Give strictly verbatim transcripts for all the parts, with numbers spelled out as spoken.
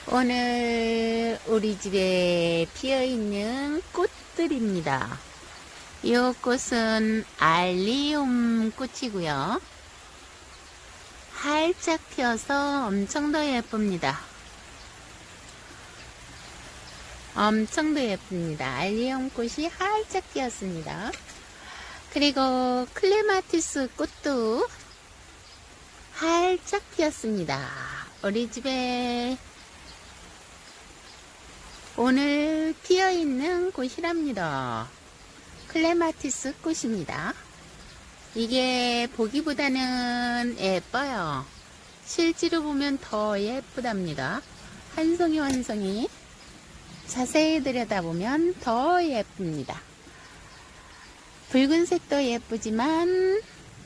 오늘 우리 집에 피어있는 꽃들입니다. 이 꽃은 알리움 꽃이고요. 활짝 피어서 엄청 더 예쁩니다. 엄청 더 예쁩니다. 알리움 꽃이 활짝 피었습니다. 그리고 클레마티스 꽃도 활짝 피었습니다. 우리 집에 오늘 피어있는 꽃이랍니다. 클레마티스 꽃입니다. 이게 보기보다는 예뻐요. 실제로 보면 더 예쁘답니다. 한 송이 한 송이 자세히 들여다보면 더 예쁩니다. 붉은색도 예쁘지만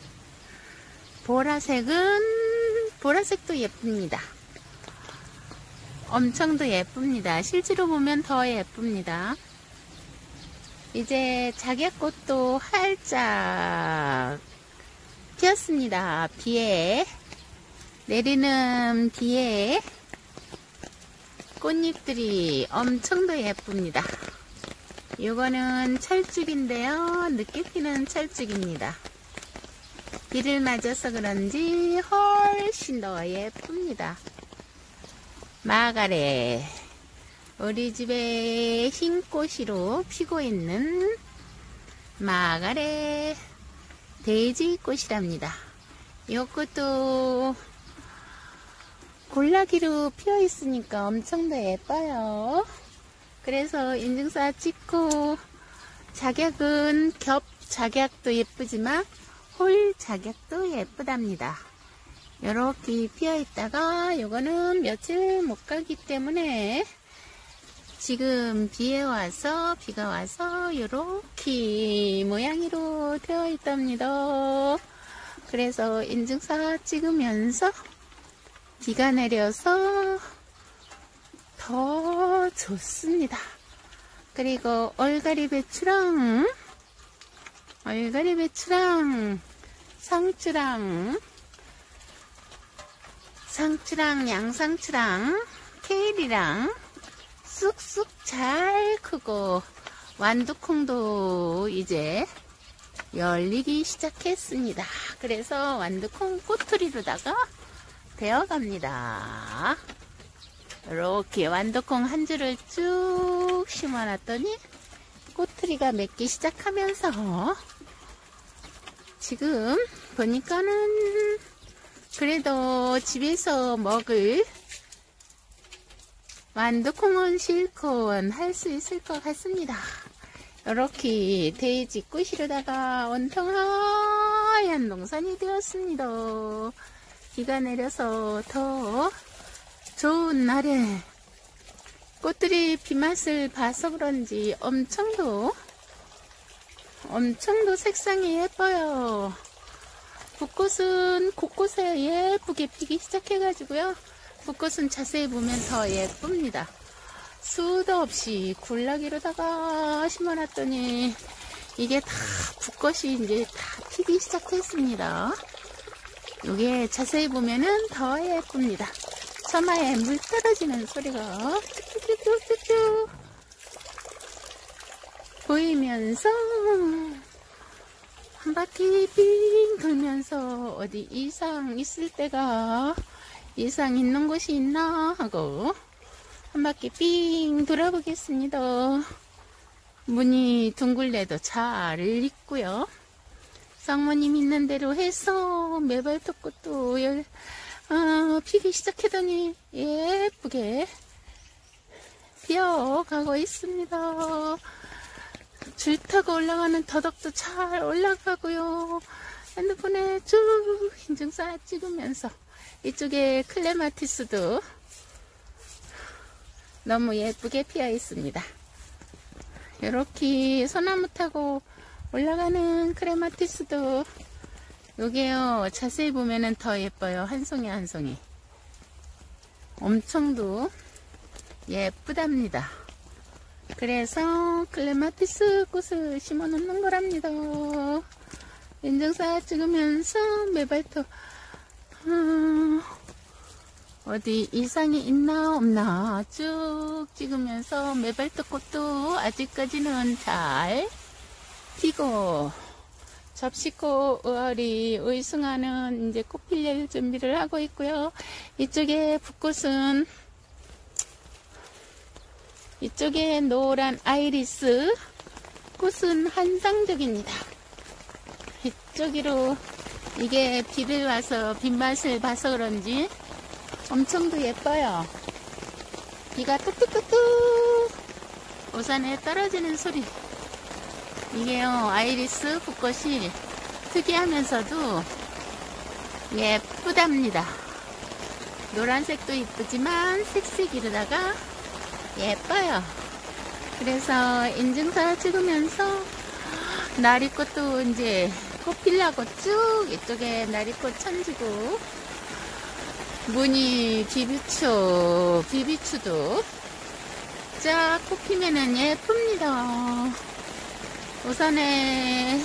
보라색은 보라색도 예쁩니다. 엄청 더 예쁩니다. 실제로 보면 더 예쁩니다. 이제 작약꽃도 활짝 피었습니다. 비에 내리는 비에 꽃잎들이 엄청 더 예쁩니다. 이거는 철쭉인데요. 늦게 피는 철쭉입니다. 비를 맞아서 그런지 훨씬 더 예쁩니다. 마가렛, 우리 집에 흰 꽃으로 피고 있는 마가렛 데이지 꽃이랍니다. 이 꽃도 골라기로 피어 있으니까 엄청 더 예뻐요. 그래서 인증사 찍고, 작약은 겹 작약도 예쁘지만 홀 작약도 예쁘답니다. 요렇게 피어 있다가 요거는 며칠 못 가기 때문에 지금 비에 와서 비가 와서 요렇게 모양으로 되어 있답니다. 그래서 인증사 찍으면서 비가 내려서 더 좋습니다. 그리고 얼갈이 배추랑 얼갈이 배추랑 상추랑 상추랑 양상추랑 케일이랑 쑥쑥 잘 크고 완두콩도 이제 열리기 시작했습니다. 그래서 완두콩 꼬투리로다가 베어갑니다. 이렇게 완두콩 한 줄을 쭉 심어놨더니 꼬투리가 맺기 시작하면서 지금 보니까는 그래도 집에서 먹을 완두콩은 실컷 할 수 있을 것 같습니다. 이렇게 데이지 꽃이로다가 온통 하얀 동산이 되었습니다. 비가 내려서 더 좋은 날에 꽃들이 비맛을 봐서 그런지 엄청도 엄청도 색상이 예뻐요. 붓꽃은 곳곳에 예쁘게 피기 시작해가지고요. 붓꽃은 자세히 보면 더 예쁩니다. 수도 없이 굴락이로다가 심어놨더니 이게 다 붓꽃이 이제 다 피기 시작했습니다. 이게 자세히 보면은 더 예쁩니다. 처마에 물 떨어지는 소리가 쭈쭈쭈쭈쭈 보이면서 한 바퀴 빙 돌면서 어디 이상 있을 때가 이상 있는 곳이 있나 하고 한 바퀴 빙 돌아보겠습니다. 무늬 둥글레도 잘 있고요. 쌍무님 있는 대로 해서 매발톱꽃도 열, 어, 피기 시작하더니 예쁘게 피어가고 있습니다. 줄 타고 올라가는 더덕도 잘 올라가고요. 핸드폰에 쭉 인증사 찍으면서 이쪽에 클레마티스도 너무 예쁘게 피어 있습니다. 이렇게 소나무 타고 올라가는 클레마티스도 요게요 자세히 보면은 더 예뻐요. 한 송이 한 송이 엄청도 예쁘답니다. 그래서 클레마티스 꽃을 심어 놓는 거랍니다. 인증사 찍으면서 매발톱 어, 어디 이상이 있나 없나 쭉 찍으면서 매발톱꽃도 아직까지는 잘 피고, 접시꽃 의얼이 의승하는 이제 꽃 필 준비를 하고 있고요. 이쪽에 붓꽃은, 이쪽에 노란 아이리스 꽃은 한상적입니다. 이쪽으로 이게 비를 와서 빗맛을 봐서 그런지 엄청도 예뻐요. 비가 뚝뚝뚝뚝 우산에 떨어지는 소리. 이게요, 아이리스 붓꽃이 특이하면서도 예쁘답니다. 노란색도 이쁘지만 색색이로다가 예뻐요. 그래서 인증사 찍으면서 나리꽃도 이제 꽃 피려고 쭉 이쪽에 나리꽃 천지고, 무늬 비비추, 비비추도 쫙 꽃 피면은 예쁩니다. 우산에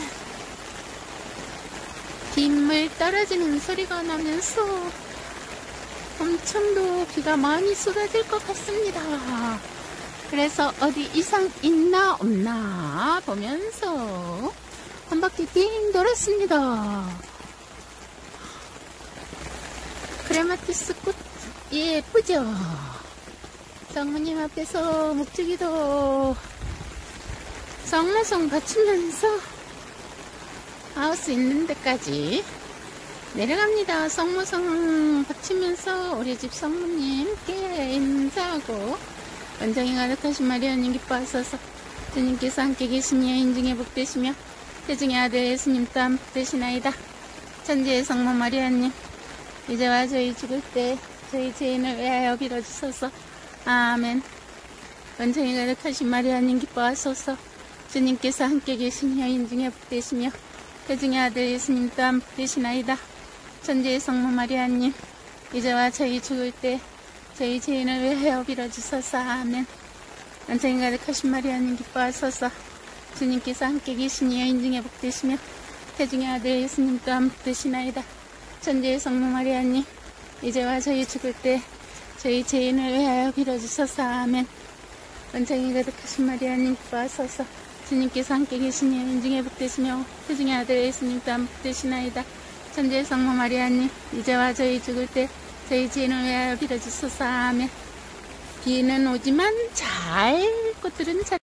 빗물 떨어지는 소리가 나면서 엄청도 비가 많이 쏟아질 것 같습니다. 그래서 어디 이상 있나 없나 보면서 한 바퀴 빙 돌았습니다. 크레마티스 꽃 예쁘죠? 장모님 앞에서 묵주기도 성모성 받치면서 하우스 있는 데까지 내려갑니다. 성모성 받치면서 우리 집 성모님께 인사하고, 원정이 가득하신 마리아님 기뻐하소서. 주님께서 함께 계시니 인중에 복되시며 태중의 아들 예수님도 함께 되시나이다. 천지의 성모 마리아님, 이제와 저희 죽을 때 저희 죄인을 위하여 빌어주소서. 아멘. 원정이 가득하신 마리아님 기뻐하소서. 주님께서 함께 계시니 인중에 복되시며 태중의 아들 예수님도 함께 되시나이다. 천지의 성모 마리아님, 이제와 저희 죽을 때 저희 죄인을 위하여 빌어주소서. 아멘. 원정이 가득하신 마리아님 기뻐하소서. 주님께서 함께 계시니 인중에 복되시며 태중의 아들 예수님도 함께 되시나이다. 천지의 성모 마리아님, 이제와 저희 죽을 때 저희 죄인을 위하여 빌어주소서. 아멘. 원정이 가득하신 마리아님 기뻐하소서. 주님께서 함께 계시니 인중에 복되시며 태중의 아들 예수님도 함께 되시나이다. 천지의 성모 마리아님, 이제와 저희 죽을 때 저희 죄인을 위하여 빌어주소서. 아멘. 비는 오지만 잘 꽃들은 잘